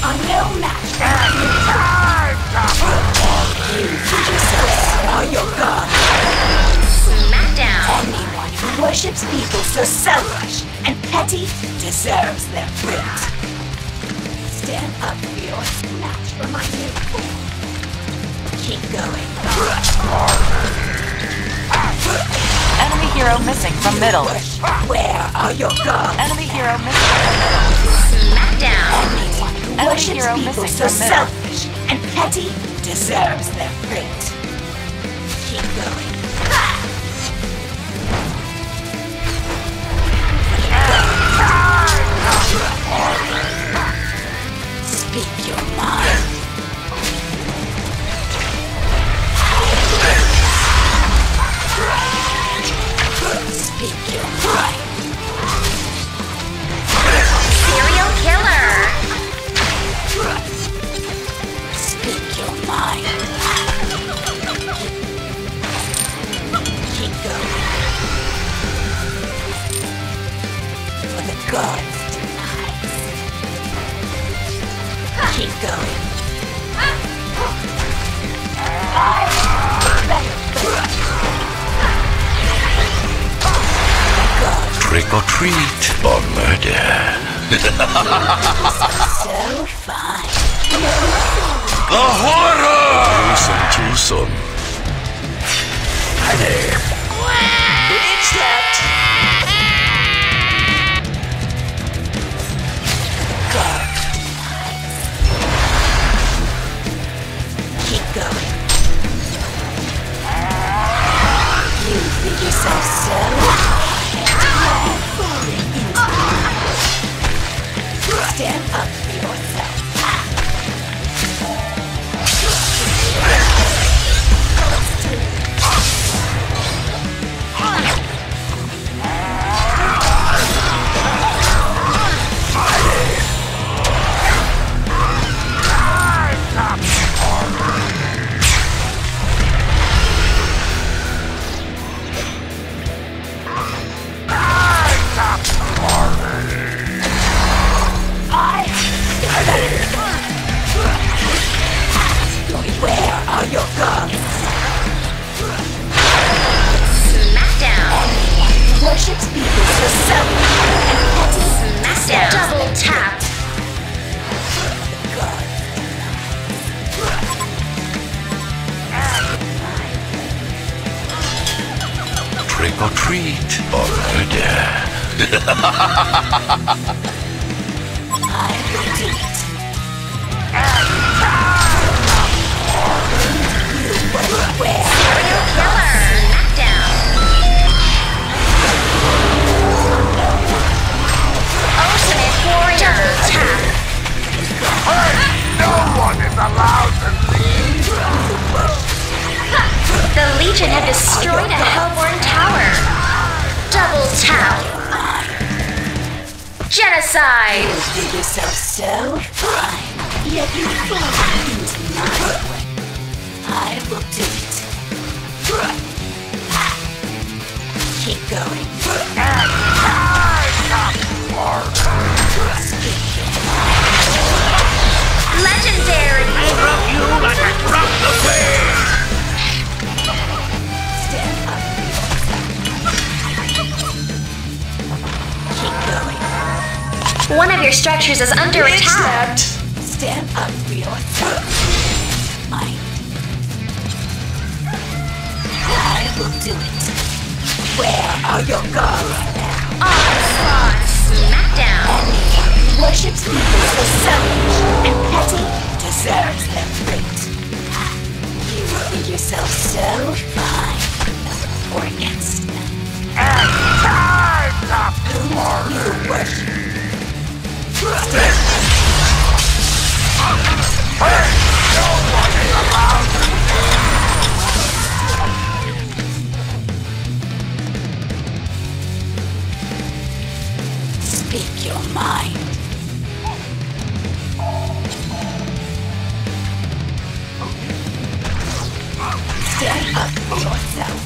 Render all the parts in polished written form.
are no match for my You are your god. Smackdown. Anyone who worships people so selfish and petty deserves their fate. Stand up for your match for my new form. Keep going. Enemy hero missing from middle. Where are your gods? Enemy hero missing from middle. Smackdown. Anyone who Enemy worships hero people missing so from middle. selfish and petty deserves their fate. Keep going. Speak your mind. Speak your mind. Serial killer. Speak your mind. Keep going. For the gods tonight. Keep going. Trick or treat or murder. So fine. The horror! Tucson. It's that. Keep going. You think yourself so falling into stand up for yourself. Where are your gods? Smackdown. Worships people so selfish and petty. Smackdown. Double tap. Trick or treat or murder. I will do it. Where? Serial killer. Smackdown. Ultimate warrior. Double tap. No one is allowed to leave. The Legion have destroyed a Hellborn tower. Double tap. Genocide. You think yourself so fine, yet you fall into my way. I will do it. Keep going. Legendary. Drop you like I dropped the wind. Stand up. Keep going. One of your structures is under attack. Stand up for yourself. I will do it. Where are your gods now? Onslaught. Smackdown. Worships people so selfish and petty deserves their fate. You think yourself so fine or against them. Who you worship? Speak your mind. Stand up for yourself.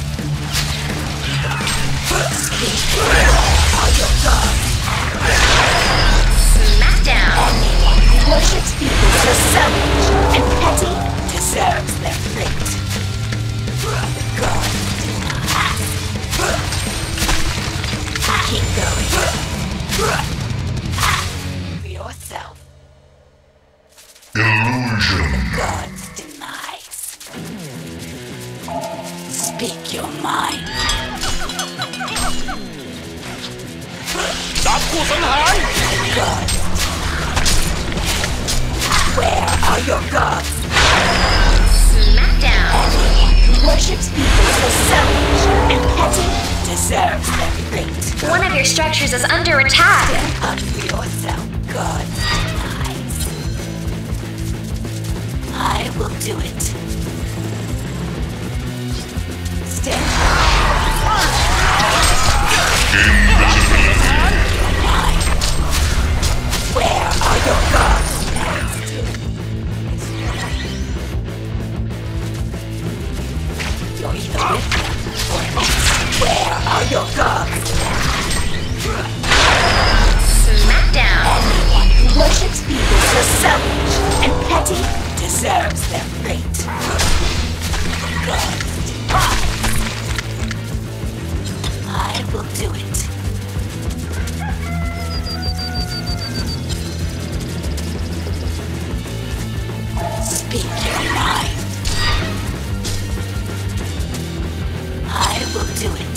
Speak for your gods. Smackdown. Anyone who worships selfish and petty deserves their fate. God denies. Keep going. For yourself. Illusion. God's demise. Speak your mind. ดับผู้สังหาร Gods. Where are your gods? Smackdown. Everyone who worships people so selfish and petty deserves their fate. One of your structures is under attack. Stand up for yourself, God's demise. I will do it. Stand up. Where are your gods? You're either with them or not. Where are your gods? Smackdown. Anyone who worships people so selfish and petty deserves their fate. God's demise. I will do it. Speak your mind. I will do it.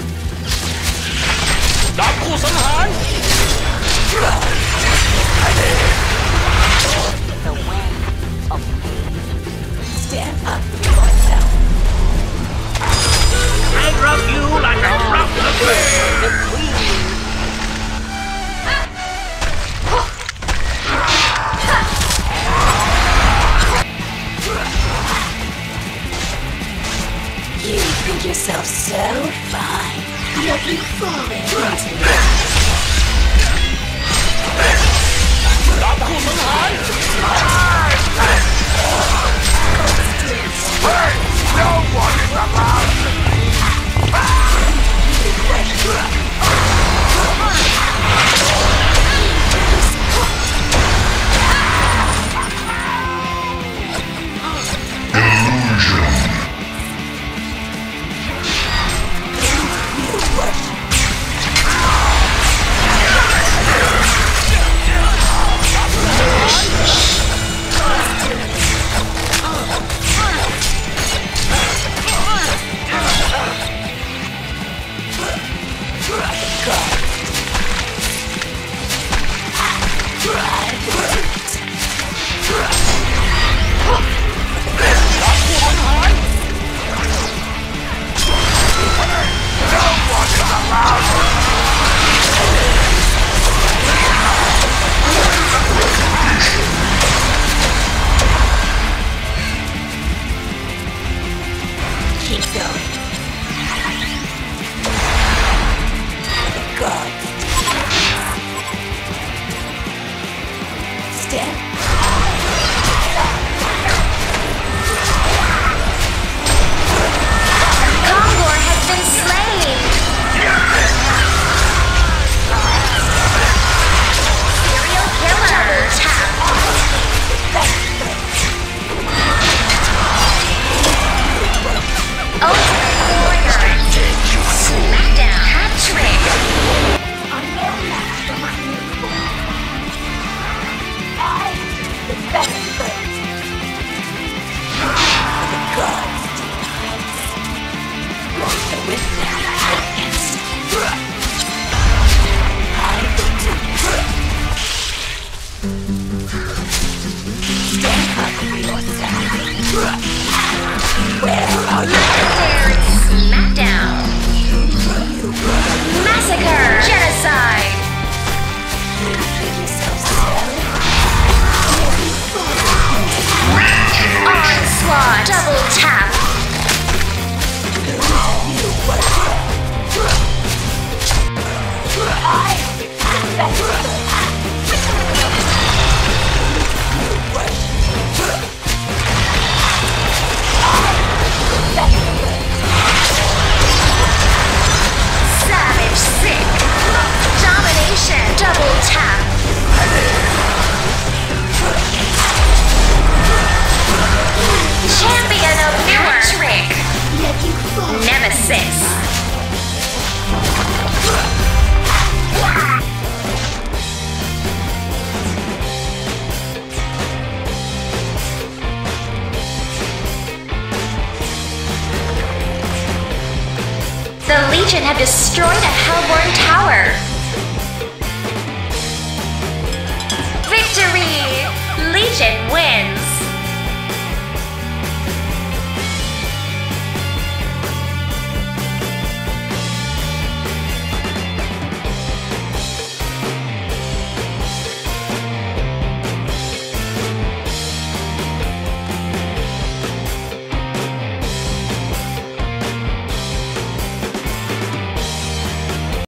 ดับผู้สังหาร The way of pain. Stand up for yourself. I drop you like I drop the flame. You think yourself so fine, yet you fall into it. ดับผู้สังหาร Hey! No one is allowed to You worship Legion have destroyed a Hellborn tower. Victory! Legion wins!